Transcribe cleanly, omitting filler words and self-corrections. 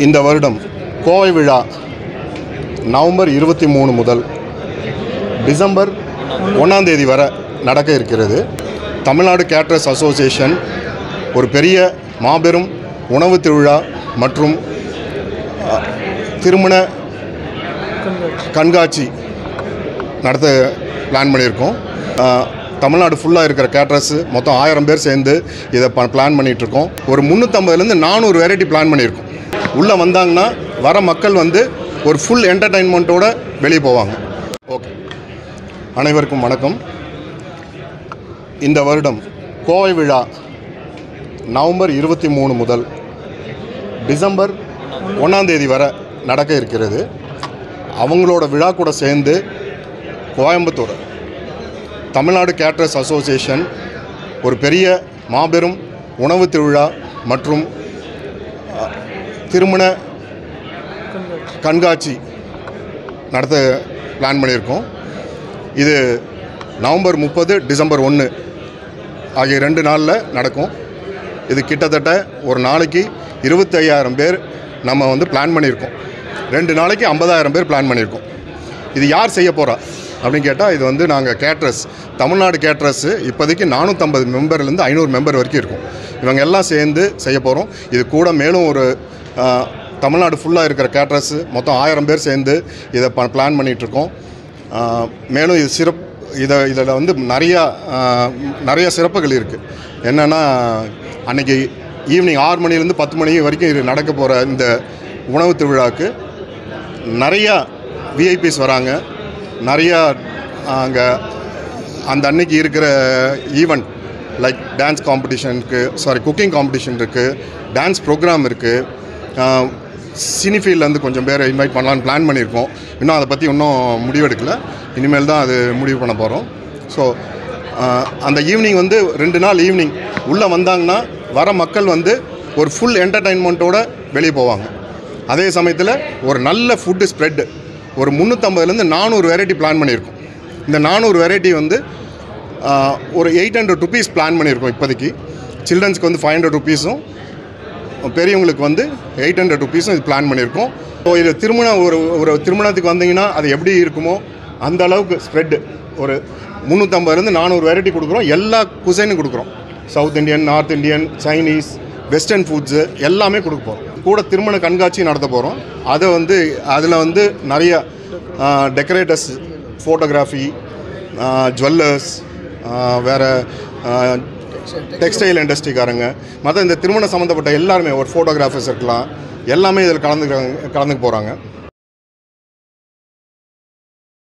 இந்த வருடம் கோவை விழா நவம்பர் 23 முதல் டிசம்பர் 1ஆம் தேதி வரை நடக்க இருக்கிறது. தமிழ்நாடு கேட்டரர்ஸ் அசோசியேஷன் ஒரு பெரிய மாபெரும் உணவு திருவிழா மற்றும் திருமண கண்காட்சி நடத்த பிளான் பண்ணியிருக்கோம். தமிழ்நாடு ஃபுல்லாக இருக்கிற கேட்டரர்ஸ் மொத்தம் 1000 பேர் சேர்ந்து இதை பிளான் பண்ணிகிட்ருக்கோம். ஒரு 350லேருந்து 400 வெரைட்டி பிளான் பண்ணியிருக்கோம். உள்ளே வந்தாங்கன்னா வர மக்கள் ஒரு ஃபுல் என்டர்டெயின்மெண்ட்டோடு வெளியே போவாங்க. ஓகே, அனைவருக்கும் வணக்கம். இந்த வருடம் கோவை விழா நவம்பர் 23 முதல் டிசம்பர் 1ஆம் தேதி வரை நடக்க இருக்கிறது. அவங்களோட விழா கூட சேர்ந்து கோயம்புத்தூர் தமிழ்நாடு கேட்டரர்ஸ் அசோசியேஷன் ஒரு பெரிய மாபெரும் உணவு திருவிழா மற்றும் திருமண கண்காட்சி நடத்த பிளான் பண்ணியிருக்கோம். இது நவம்பர் 30, டிசம்பர் 1 ஆகிய 2 நாளில் நடக்கும். இது கிட்டத்தட்ட ஒரு நாளைக்கு 25,000 பேர் நம்ம பிளான் பண்ணியிருக்கோம். 2 நாளைக்கு 50,000 பேர் பிளான் பண்ணியிருக்கோம். இது யார் செய்ய போகிறா அப்படின்னு கேட்டால், இது நாங்கள் கேட்டரர்ஸ், தமிழ்நாடு கேட்டரர்ஸு இப்போதைக்கு 450 மெம்பர்லேருந்து 500 மெம்பர் வரைக்கும் இருக்கும். இவங்க எல்லாம் சேர்ந்து செய்ய போகிறோம். இது கூட மேலும் ஒரு தமிழ்நாடு ஃபுல்லாக இருக்கிற கேட்டரர்ஸு மொத்தம் 1000 பேர் சேர்ந்து இதை பிளான் பண்ணிகிட்ருக்கோம். மேலும் இது இதில் நிறையா சிறப்புகள் இருக்குது. என்னென்னா, அன்றைக்கி ஈவினிங் 6 மணிலேருந்து 10 மணி வரைக்கும் இது நடக்க போகிற இந்த உணவு திருவிழாவுக்கு நிறையா விஐபிஸ் வராங்க. நிறையா அங்கே அந்த அன்னைக்கு இருக்கிற ஈவெண்ட் லைக் டான்ஸ் காம்படிஷனுக்கு, குக்கிங் காம்படிஷன் இருக்குது, டான்ஸ் ப்ரோக்ராம் இருக்குது. சினிஃபீல்ட்லேருந்து கொஞ்சம் பேரை இன்வைட் பண்ணலான்னு பிளான் பண்ணியிருக்கோம். இன்னும் அதை பற்றி இன்னும் முடிவெடுக்கலை. இனிமேல் தான் அது முடிவு பண்ண போகிறோம். ஸோ அந்த ஈவினிங் 2 நாள் ஈவினிங் உள்ளே வந்தாங்கன்னா வர மக்கள் ஒரு ஃபுல் என்டர்டெயின்மெண்ட்டோடு வெளியே போவாங்க. அதே சமயத்தில் ஒரு நல்ல ஃபுட்டு ஸ்ப்ரெட்டு ஒரு 350லேருந்து 400 வெரைட்டி பிளான் பண்ணியிருக்கோம். இந்த 400 வெரைட்டி ஒரு 800 ருபீஸ் பிளான் பண்ணியிருக்கோம். இப்போதைக்கு சில்ட்ரன்ஸ்க்கு 500 ருபீஸும், பெரியவங்களுக்கு 800 ருபீஸும் இது பிளான் பண்ணியிருக்கோம். ஸோ இது ஒரு திருமணத்துக்கு வந்தீங்கன்னா அது எப்படி இருக்குமோ அந்த அளவுக்கு ஸ்ப்ரெட்டு ஒரு 350லேருந்து 400 வெரைட்டி கொடுக்குறோம். எல்லா குசைனும் கொடுக்குறோம். South Indian, north Indian, Chinese, western foods எல்லாமே கொடுக்க போகிறோம். கூட திருமண கண்காட்சி நடத்த போகிறோம். அதை அதில் நிறைய டெக்கரேட்டர்ஸ், ஃபோட்டோகிராஃபி, ஜுவல்லர்ஸ், வேறு டெக்ஸ்டைல் இண்டஸ்ட்ரிக்காரங்க, மற்ற இந்த திருமணம் சம்மந்தப்பட்ட எல்லாருமே, ஒரு ஃபோட்டோகிராஃபர்ஸ் இருக்கலாம், எல்லாமே இதில் கலந்துக்க போகிறாங்க.